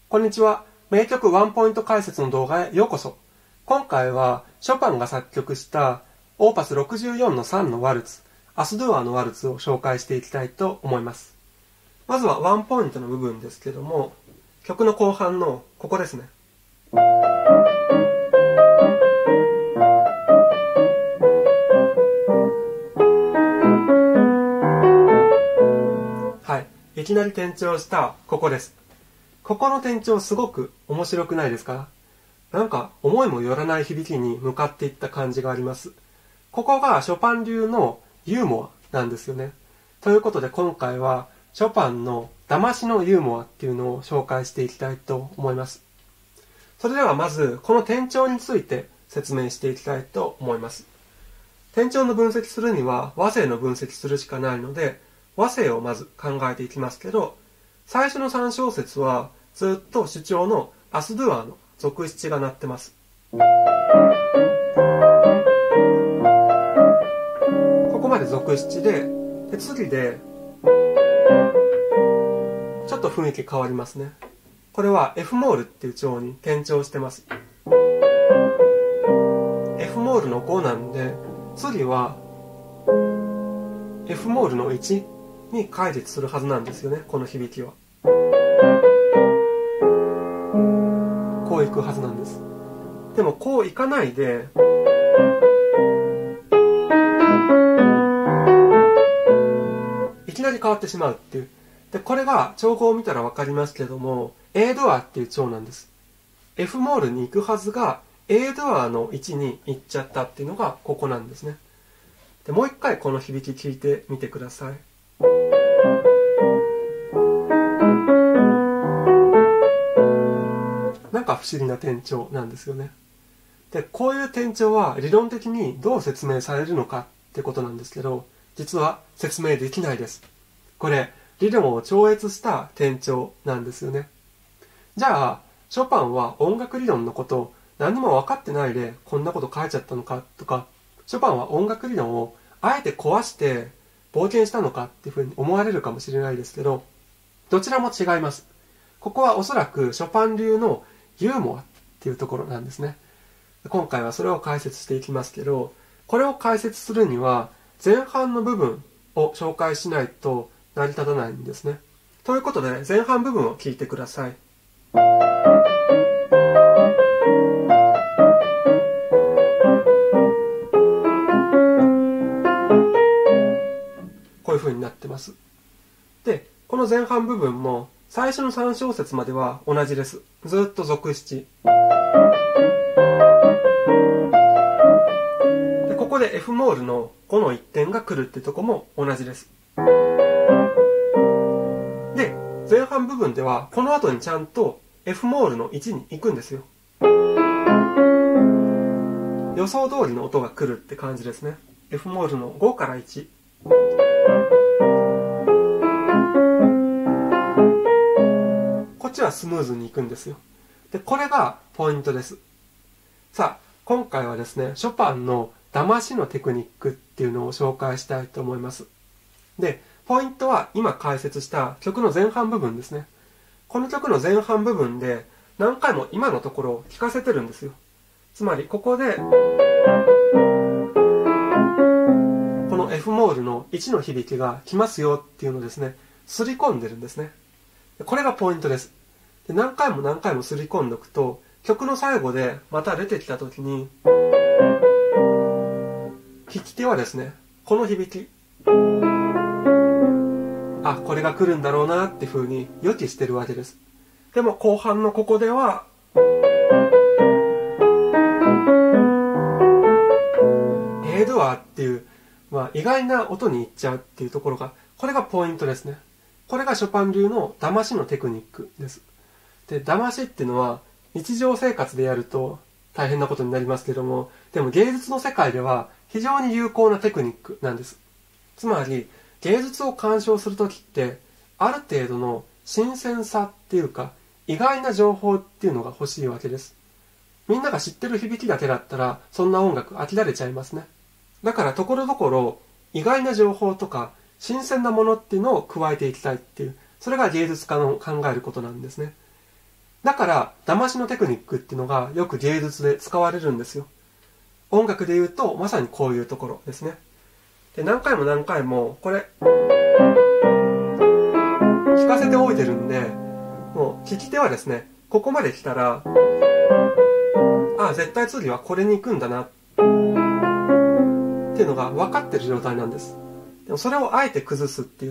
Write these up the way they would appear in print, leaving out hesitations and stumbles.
こんにちは。名曲ワンポイント解説の動画へようこそ。今回はショパンが作曲したオーパス64の3のワルツ、アスドゥアのワルツを紹介していきたいと思います。まずはワンポイントの部分ですけども、曲の後半のここですね。はい。いきなり転調したここです。ここの転調すごく面白くないですか？なんか思いもよらない響きに向かっていった感じがあります。ここがショパン流のユーモアなんですよね。ということで今回はショパンの騙しのユーモアっていうのを紹介していきたいと思います。それではまずこの転調について説明していきたいと思います。転調の分析するには和声の分析するしかないので和声をまず考えていきますけど、最初の3小節はずっと主調のアスドゥアの属七が鳴ってます。ここまで属七で、次でちょっと雰囲気変わりますね。これは F モールっていう調に転調してます。F モールの5なんで、次は F モールの1に解列するはずなんですよね、この響きは。こういくはずなんです。でもこういかないで、いきなり変わってしまうっていう。で、これが調合を見たらわかりますけども、A ドアっていう調なんです。F モールに行くはずが A ドアの位置に行っちゃったっていうのがここなんですね。で、もう一回この響き聞いてみてください。なんか不思議な転調なんですよね。で、こういう転調は理論的にどう説明されるのかってことなんですけど、実は説明できないです。これ、理論を超越した転調なんですよね。じゃあ、ショパンは音楽理論のことを何も分かってないでこんなこと書いちゃったのかとか、ショパンは音楽理論をあえて壊して冒険したのかっていうふうに思われるかもしれないですけど、どちらも違います。ここはおそらくショパン流のユーモアっていうところなんですね。今回はそれを解説していきますけど、これを解説するには前半の部分を紹介しないと成り立たないんですね。ということで前半部分を聞いてください。こういう風になってます。で、この前半部分も最初の3小節までは同じです。ずっと属七。で、ここで F モールの5の1点が来るってとこも同じです。で、前半部分ではこの後にちゃんと F モールの1に行くんですよ。予想通りの音が来るって感じですね。F モールの5から1。こっちはスムーズに行くんですよ。で、これがポイントです。さあ、今回はですね、ショパンの騙しのテクニックっていうのを紹介したいと思います。で、ポイントは今解説した曲の前半部分ですね。この曲の前半部分で何回も今のところを聞かせてるんですよ。つまりここでこの F モールの1の響きが来ますよっていうのをですね、すり込んでるんですね。これがポイントです。で、何回も何回もすり込んでおくと、曲の最後でまた出てきた時に、弾き手はですね、この響き、あ、これが来るんだろうなって風に予期してるわけです。でも後半のここでは、A ドアっていう、意外な音に行っちゃうっていうところが、これがポイントですね。これがショパン流の騙しのテクニックです。で、騙しっていうのは日常生活でやると大変なことになりますけども、でも芸術の世界では非常に有効なテクニックなんです。つまり芸術を鑑賞するときってある程度の新鮮さっていうか意外な情報っていうのが欲しいわけです。みんなが知ってる響きだけだったらそんな音楽飽きられちゃいますね。だからところどころ意外な情報とか新鮮なものっていうのを加えていきたいっていう、それが芸術家の考えることなんですね。 だから騙しのテクニックっていうのがよく芸術で使われるんですよ。音楽で言うとまさにこういうところですね。で、何回も何回もこれ聞かせておいてるんで、もう聞き手はですね、ここまで来たら、あ、絶対次はこれに行くんだなっていうのが分かってる状態なんです。でもそれをあえて崩すっていう、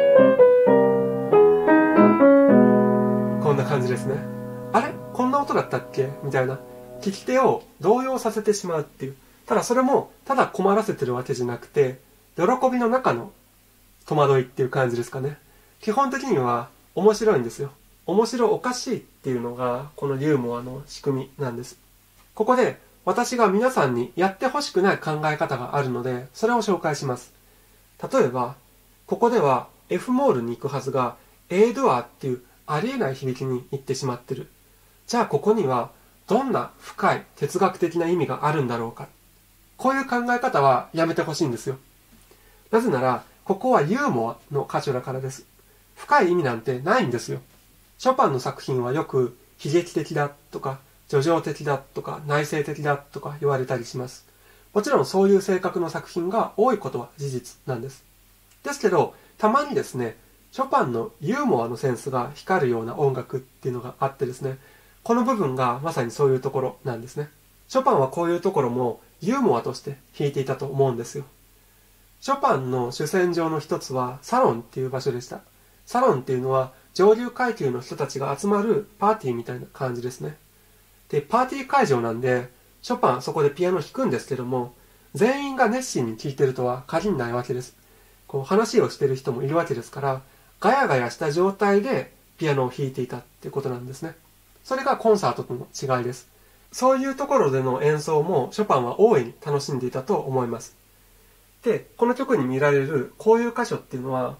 こんな感じですね。あれこんな音だったっけみたいな、聞き手を動揺させてしまうっていう。ただそれもただ困らせてるわけじゃなくて、喜びの中の戸惑いっていう感じですかね。基本的には面白いんですよ。面白おかしいっていうのがこのユーモアの仕組みなんです。ここで私が皆さんにやってほしくない考え方があるので、それを紹介します。例えばここでは F モールに行くはずが A ドアっていうありえない響きに行ってしまってる。じゃあここにはどんな深い哲学的な意味があるんだろうか。こういう考え方はやめてほしいんですよ。なぜならここはユーモアの箇所だからです。深い意味なんてないんですよ。ショパンの作品はよく悲劇的だとか叙情的だとか内省的だとか言われたりします。もちろんそういう性格の作品が多いことは事実なんです。ですけどたまにですね、ショパンのユーモアのセンスが光るような音楽っていうのがあってですね、この部分がまさにそういうところなんですね。ショパンはこういうところもユーモアとして弾いていたと思うんですよ。ショパンの主戦場の一つはサロンっていう場所でした。サロンっていうのは上流階級の人たちが集まるパーティーみたいな感じですね。で、パーティー会場なんで、ショパンそこでピアノ弾くんですけども、全員が熱心に聴いてるとは限らないわけです。こう話をしてる人もいるわけですから、ガヤガヤした状態でピアノを弾いていたっていうことなんですね。それがコンサートとの違いです。そういうところでの演奏もショパンは大いに楽しんでいたと思います。で、この曲に見られるこういう箇所っていうのは、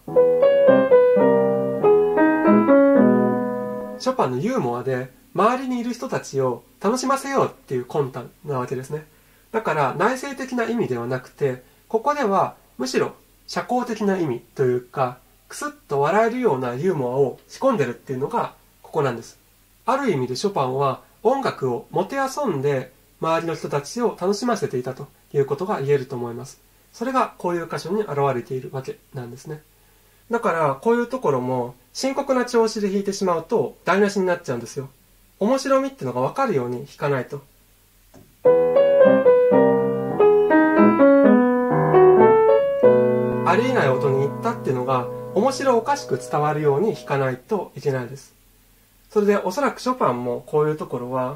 ショパンのユーモアで周りにいる人たちを楽しませようっていう魂胆なわけですね。だから内省的な意味ではなくて、ここではむしろ社交的な意味というか、クスッと笑えるようなユーモアを仕込んでるっていうのがここなんです。ある意味でショパンは音楽をもてあそんで周りの人たちを楽しませていたということが言えると思います。それがこういう箇所に現れているわけなんですね。だからこういうところも深刻な調子で弾いてしまうと台無しになっちゃうんですよ。面白みっていうのが分かるように弾かないと。ありえない音に行ったっていうのが面白おかしく伝わるように弾かないといけないです。それでおそらくショパンもこういうところは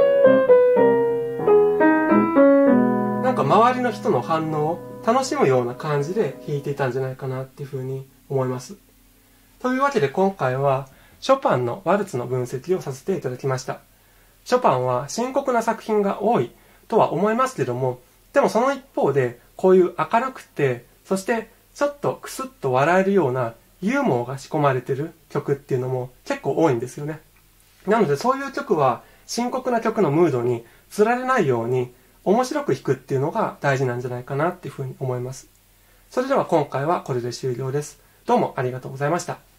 なんか周りの人の反応を楽しむような感じで弾いていたんじゃないかなっていうふうに思います。というわけで今回はショパンのワルツの分析をさせていただきました。ショパンは深刻な作品が多いとは思いますけども、でもその一方でこういう明るくて、そしてちょっとクスッと笑えるようなユーモアが仕込まれてる曲っていうのも結構多いんですよね。なのでそういう曲は深刻な曲のムードにつられないように面白く弾くっていうのが大事なんじゃないかなっていうふうに思います。それでは今回はこれで終了です。どうもありがとうございました。